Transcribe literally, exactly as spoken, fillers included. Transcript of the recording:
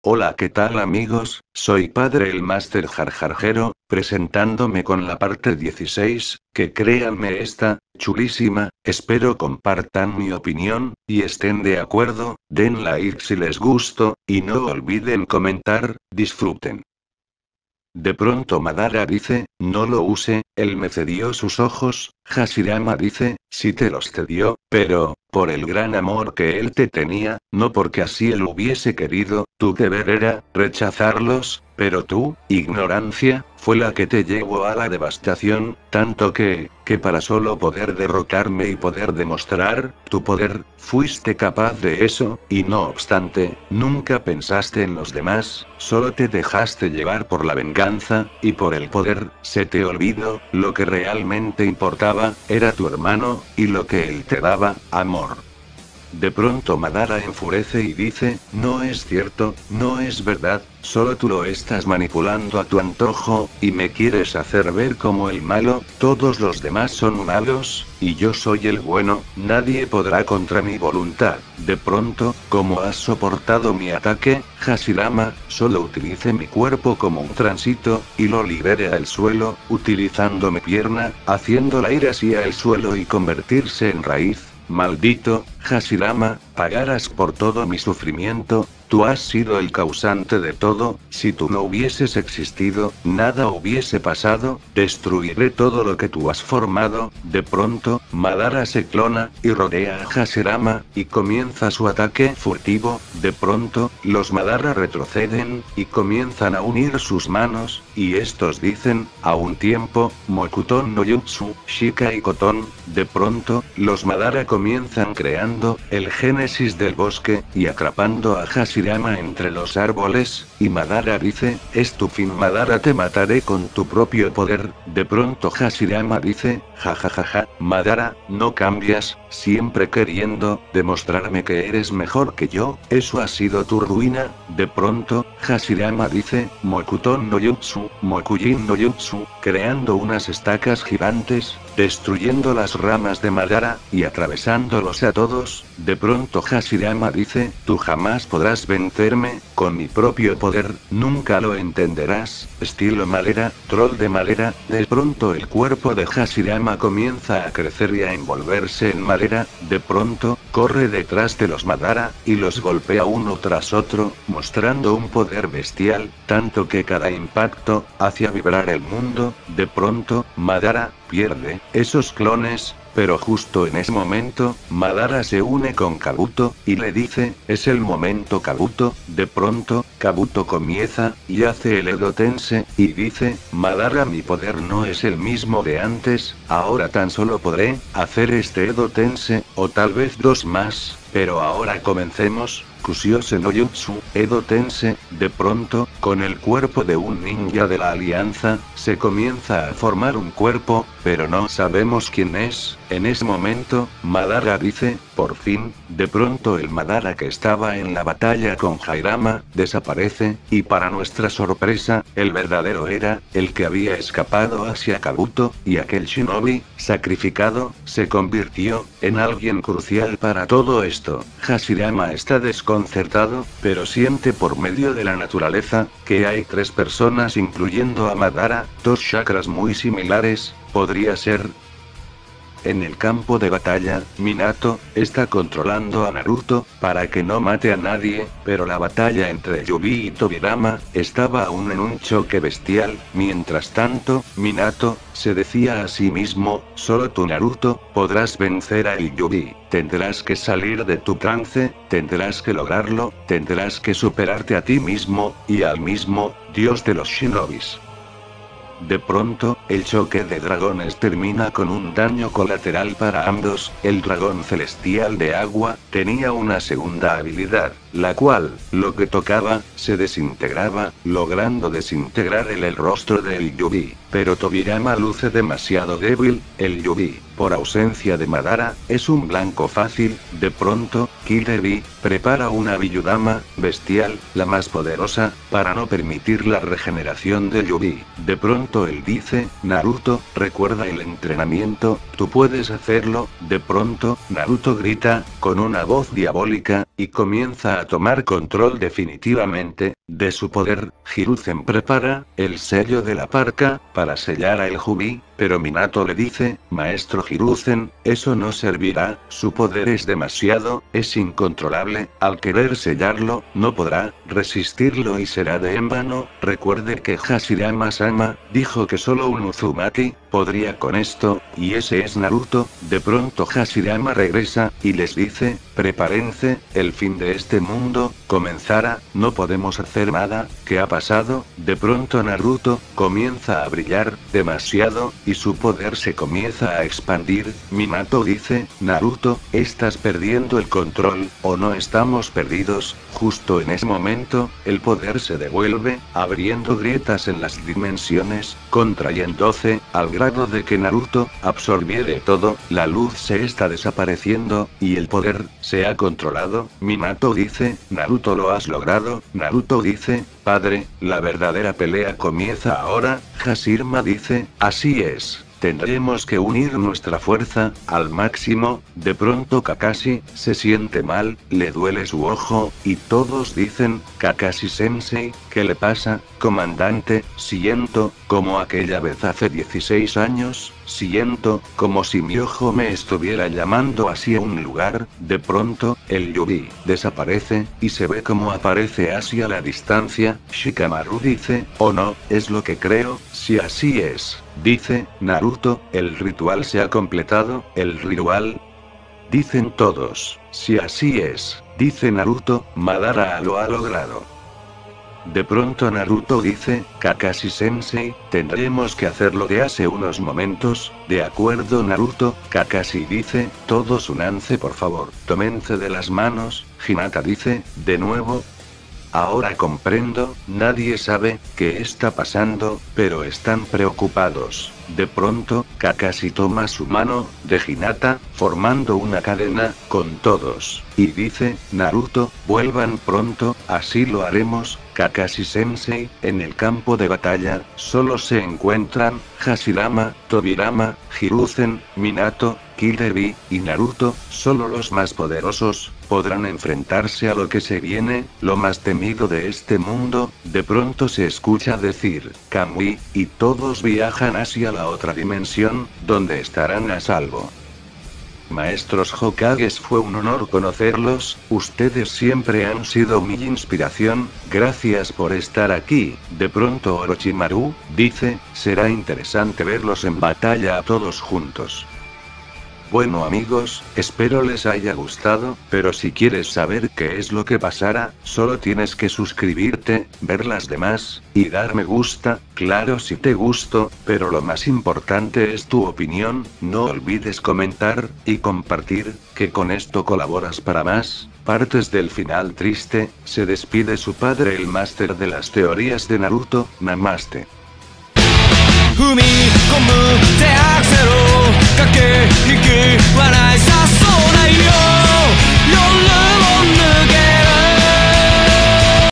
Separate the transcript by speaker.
Speaker 1: Hola, ¿qué tal amigos? Soy Padre el Máster Jarjarjero, presentándome con la parte dieciséis, que créanme está chulísima. Espero compartan mi opinión, y estén de acuerdo, den like si les gustó, y no olviden comentar, disfruten. De pronto Madara dice, no lo use, él me cedió sus ojos. Hashirama dice, sí te los cedió, pero, por el gran amor que él te tenía, no porque así él hubiese querido, tu deber era, rechazarlos, pero tu ignorancia, fue la que te llevó a la devastación, tanto que, que para solo poder derrocarme y poder demostrar, tu poder, fuiste capaz de eso, y no obstante, nunca pensaste en los demás, solo te dejaste llevar por la venganza, y por el poder, se te olvidó, lo que realmente importaba, era tu hermano, y lo que él te daba, amor. De pronto Madara enfurece y dice, no es cierto, no es verdad, solo tú lo estás manipulando a tu antojo, y me quieres hacer ver como el malo, todos los demás son malos, y yo soy el bueno, nadie podrá contra mi voluntad. De pronto, como has soportado mi ataque, Hashirama, solo utilice mi cuerpo como un tránsito, y lo libere al suelo, utilizando mi pierna, haciéndola ir hacia el suelo y convertirse en raíz. Maldito, Hashirama, pagarás por todo mi sufrimiento, tú has sido el causante de todo, si tú no hubieses existido, nada hubiese pasado, destruiré todo lo que tú has formado. De pronto, Madara se clona, y rodea a Hashirama, y comienza su ataque furtivo. De pronto, los Madara retroceden, y comienzan a unir sus manos, y estos dicen, a un tiempo, Mokuton no Jutsu, Shika y Koton. De pronto, los Madara comienzan creando, el génesis del bosque, y atrapando a Hashirama entre los árboles, y Madara dice, es tu fin Madara, te mataré con tu propio poder. De pronto Hashirama dice, jajajaja, Madara, no cambias, siempre queriendo, demostrarme que eres mejor que yo, eso ha sido tu ruina. De pronto, Hashirama dice, Mokuton no Jutsu, Mokujin no Jutsu, creando unas estacas gigantes, destruyendo las ramas de Madara, y atravesándolos a todos. De pronto Hashirama dice, tú jamás podrás vencerme, con mi propio poder, nunca lo entenderás, estilo madera, troll de madera. De pronto el cuerpo de Hashirama comienza a crecer y a envolverse en madera. De pronto, corre detrás de los Madara, y los golpea uno tras otro, mostrando un poder bestial, tanto que cada impacto, hacía vibrar el mundo. De pronto, Madara, pierde esos clones, pero justo en ese momento, Madara se une con Kabuto, y le dice, es el momento Kabuto. De pronto, Kabuto comienza, y hace el Edo Tense, y dice, Madara, mi poder no es el mismo de antes, ahora tan solo podré hacer este Edo Tense, o tal vez dos más, pero ahora comencemos. Kushiyose no Jutsu, Edo Tense. De pronto, con el cuerpo de un ninja de la alianza, se comienza a formar un cuerpo, pero no sabemos quién es. En ese momento, Madara dice, por fin. De pronto el Madara que estaba en la batalla con Hashirama, desaparece, y para nuestra sorpresa, el verdadero era, el que había escapado hacia Kabuto, y aquel shinobi, sacrificado, se convirtió, en alguien crucial para todo esto. Hashirama está desconcertado, pero siente por medio de la naturaleza, que hay tres personas incluyendo a Madara, dos chakras muy similares, podría ser. En el campo de batalla, Minato está controlando a Naruto, para que no mate a nadie, pero la batalla entre Yubi y Tobirama, estaba aún en un choque bestial. Mientras tanto, Minato, se decía a sí mismo, solo tú Naruto, podrás vencer a Yubi, tendrás que salir de tu trance, tendrás que lograrlo, tendrás que superarte a ti mismo, y al mismo, Dios de los Shinobis. De pronto, el choque de dragones termina con un daño colateral para ambos. El dragón celestial de agua, tenía una segunda habilidad, la cual, lo que tocaba, se desintegraba, logrando desintegrar el, el rostro del Yubi. Pero Tobirama luce demasiado débil, el Yubi por ausencia de Madara, es un blanco fácil. De pronto, Killer Bee prepara una Biyudama bestial, la más poderosa, para no permitir la regeneración de Yuri. De pronto él dice, Naruto, recuerda el entrenamiento, tú puedes hacerlo. De pronto, Naruto grita, con una voz diabólica, y comienza a tomar control definitivamente de su poder. Hiruzen prepara el sello de la parca para sellar a el Jubi, pero Minato le dice, maestro Hiruzen, eso no servirá, su poder es demasiado, es incontrolable, al querer sellarlo, no podrá resistirlo y será de en vano. Recuerde que Hashirama-sama dijo que solo un Uzumaki podría con esto, y ese es Naruto. De pronto Hashirama regresa, y les dice, prepárense, el fin de este mundo comenzará, no podemos hacer nada. ¿Qué ha pasado? De pronto Naruto comienza a brillar demasiado, y su poder se comienza a expandir. Minato dice, Naruto, estás perdiendo el control, o no estamos perdidos. Justo en ese momento, el poder se devuelve, abriendo grietas en las dimensiones, contrayéndose, al grado de que Naruto absorbiere todo, la luz se está desapareciendo, y el poder se ha controlado. Minato dice, Naruto lo has logrado. Naruto dice, padre, la verdadera pelea comienza ahora. Hashirama dice, así es. Tendremos que unir nuestra fuerza al máximo. De pronto Kakashi se siente mal, le duele su ojo, y todos dicen, Kakashi Sensei, ¿qué le pasa, comandante? Siento, como aquella vez hace dieciséis años, siento, como si mi ojo me estuviera llamando hacia un lugar. De pronto, el Yuri desaparece, y se ve como aparece hacia la distancia. Shikamaru dice, oh no, es lo que creo, si así es. Dice, Naruto, el ritual se ha completado, el ritual. Dicen todos, si así es. Dice Naruto, Madara lo ha logrado. De pronto Naruto dice, Kakashi Sensei, tendremos que hacer lo de hace unos momentos. De acuerdo Naruto. Kakashi dice, todos únanse por favor, tómense de las manos. Hinata dice, de nuevo. Ahora comprendo, nadie sabe qué está pasando, pero están preocupados. De pronto, Kakashi toma su mano de Hinata, formando una cadena con todos, y dice, Naruto, vuelvan pronto, así lo haremos. Kakashi Sensei, en el campo de batalla, solo se encuentran Hashirama, Tobirama, Hiruzen, Minato, Killer Bee y Naruto. Solo los más poderosos podrán enfrentarse a lo que se viene, lo más temido de este mundo. De pronto se escucha decir, Kamui, y todos viajan hacia la otra dimensión, donde estarán a salvo. Maestros Hokages, fue un honor conocerlos, ustedes siempre han sido mi inspiración, gracias por estar aquí. De pronto Orochimaru dice, será interesante verlos en batalla a todos juntos. Bueno amigos, espero les haya gustado, pero si quieres saber qué es lo que pasará, solo tienes que suscribirte, ver las demás, y dar me gusta, claro si te gustó, pero lo más importante es tu opinión, no olvides comentar, y compartir, que con esto colaboras para más partes del final triste. Se despide su padre el máster de las teorías de Naruto. Namaste. 踏み込む手アクセル駆け引き笑い